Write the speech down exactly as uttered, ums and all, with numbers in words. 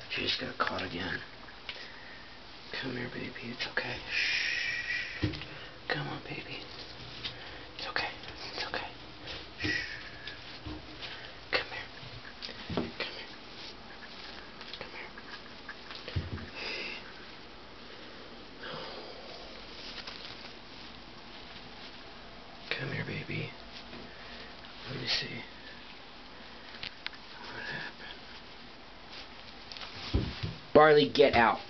She just got caught again. Come here, baby. It's okay. Shh. Come on, baby. It's okay. It's okay. Shh. Come here. Come here. Come here. Come here, baby. Let me see. What happened? Barley, get out.